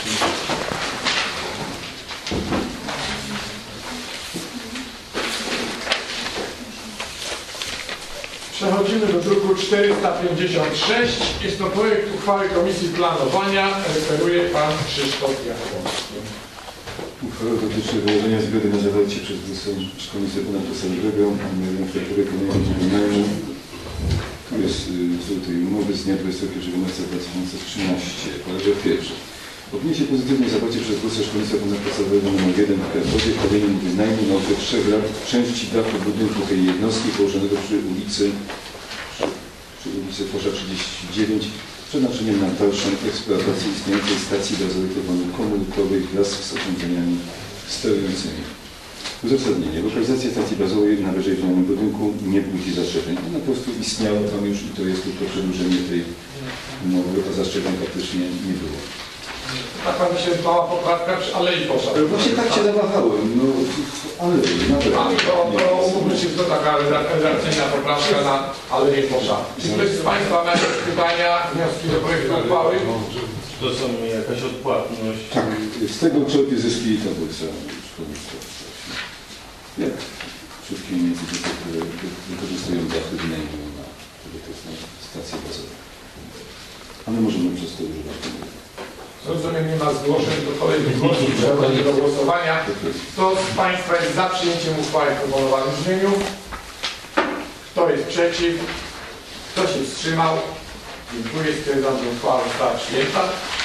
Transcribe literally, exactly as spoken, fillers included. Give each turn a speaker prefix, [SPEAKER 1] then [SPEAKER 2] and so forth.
[SPEAKER 1] Przechodzimy do druku czterysta pięćdziesiąt sześć. Jest to projekt uchwały Komisji Planowania. Referuje Pan Krzysztof Jachłowski.
[SPEAKER 2] Uchwała dotyczy wyrażenia zgody na zawarcie przez Szkolnictwa Ponadpodstawowego infrastruktury komunalnej. Tu jest z tej umowy z dnia dwudziestego pierwszego marca dwa tysiące trzynastego. Paragraf pierwszy. Odniesie pozytywnie zawarcie przez Głosy Szkolnictwa Ponadpodstawowego nr jeden w Krakowie podjęcie wynajmu na okres trzech lat części dachu budynku tej jednostki położonego przy ulicy przy, przy ulicy Fosza trzydzieści dziewięć z przeznaczeniem na dalszą eksploatację istniejącej stacji gazowej komórkowej wraz z urządzeniami sterującymi. Uzasadnienie. Lokalizacja stacji bazowej na wyżej wymienionym budynku nie budzi zastrzeżeń. Ona po prostu istniała tam już i to jest tylko przedłużenie tej umowy, a zastrzeżeń faktycznie nie było.
[SPEAKER 1] Tak Pan się mała poprawka przy Alei Fosza.
[SPEAKER 2] Właśnie tak się zawahałem, no ale naprawdę.
[SPEAKER 1] To, to umówmy się, to taka redakcyjna poprawka na Alei Fosza. Czy ktoś z Państwa ma jakieś pytania, wnioski do projektu uchwały?
[SPEAKER 3] Czy to są jakaś odpłatność?
[SPEAKER 2] Tak, z tego czerpie zyski i tablica szkolnictwa. Jak wszystkie instytucje, które wykorzystują dachy wynajmu na stacje bazowe. Ale możemy przez to używać.
[SPEAKER 1] Rozumiem, nie ma zgłoszeń do kolejnych głosów, przechodzimy do głosowania. Kto z Państwa jest za przyjęciem uchwały w proponowanym brzmieniu? Kto jest przeciw? Kto się wstrzymał? Dziękuję. Stwierdzam, że uchwała została przyjęta.